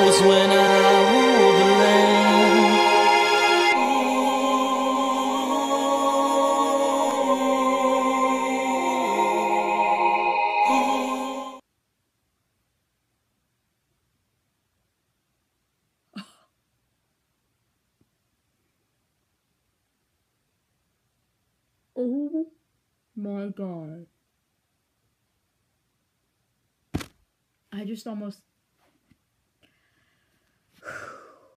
knows when I walk the lane. Oh my god. I just almost